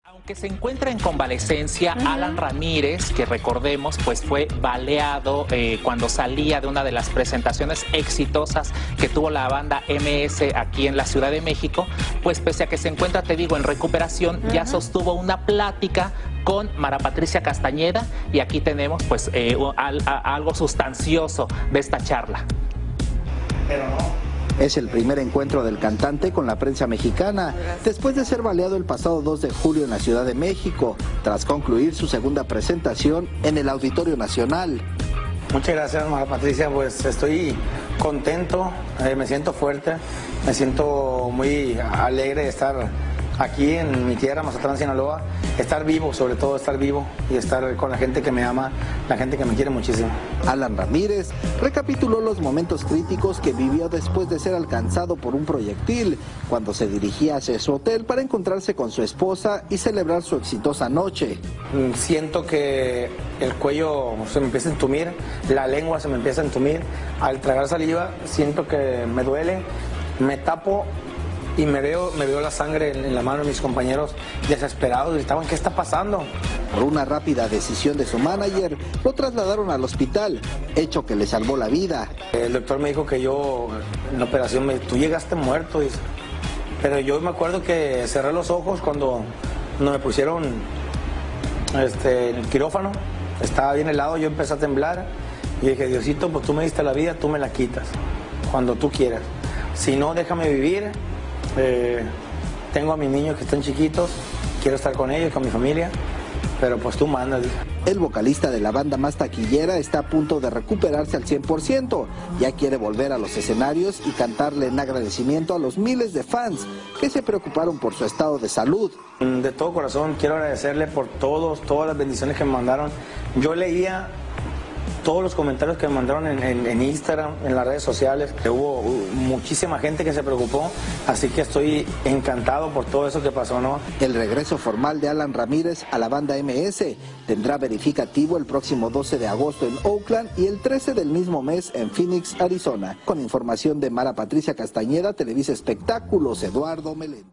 Aunque se encuentra en convalecencia, Alan Ramírez, que recordemos, pues fue baleado cuando salía de una de las presentaciones exitosas que tuvo la banda MS aquí en la Ciudad de México, pues pese a que se encuentra, te digo, en recuperación, ya sostuvo una plática con Mara Patricia Castañeda y aquí tenemos pues algo sustancioso de esta charla. Pero no. Es el primer encuentro del cantante con la prensa mexicana, después de ser baleado el pasado 2 de julio en la Ciudad de México, tras concluir su segunda presentación en el Auditorio Nacional. Muchas gracias, Mara Patricia, pues estoy contento, me siento fuerte, me siento muy alegre de estar aquí en mi tierra, Mazatlán, Sinaloa, estar vivo, sobre todo estar vivo y estar con la gente que me ama, la gente que me quiere muchísimo. Alan Ramírez recapituló los momentos críticos que vivió después de ser alcanzado por un proyectil, cuando se dirigía hacia su hotel para encontrarse con su esposa y celebrar su exitosa noche. Siento que el cuello se me empieza a entumir, la lengua se me empieza a entumir, al tragar saliva siento que me duele, me tapo y me veo la sangre en la mano de mis compañeros desesperados, gritaban, ¿qué está pasando? Por una rápida decisión de su manager, lo trasladaron al hospital, hecho que le salvó la vida. El doctor me dijo que yo, en la operación, tú llegaste muerto, dice. Pero yo me acuerdo que cerré los ojos cuando me pusieron en el quirófano, estaba bien helado, yo empecé a temblar y dije, Diosito, pues tú me diste la vida, tú me la quitas, cuando tú quieras. Si no, déjame vivir. Tengo a mis niños que están chiquitos, quiero estar con ellos, con mi familia, pero pues tú mandas. El vocalista de la banda más taquillera está a punto de recuperarse al 100%, ya quiere volver a los escenarios y cantarle en agradecimiento a los miles de fans que se preocuparon por su estado de salud. De todo corazón quiero agradecerle por todas las bendiciones que me mandaron. Yo leía todos los comentarios que me mandaron en Instagram, en las redes sociales. Hubo muchísima gente que se preocupó, así que estoy encantado por todo eso que pasó, ¿no? El regreso formal de Alan Ramírez a la banda MS tendrá verificativo el próximo 12 de agosto en Oakland y el 13 del mismo mes en Phoenix, Arizona. Con información de Mara Patricia Castañeda, Televisa Espectáculos, Eduardo Melén.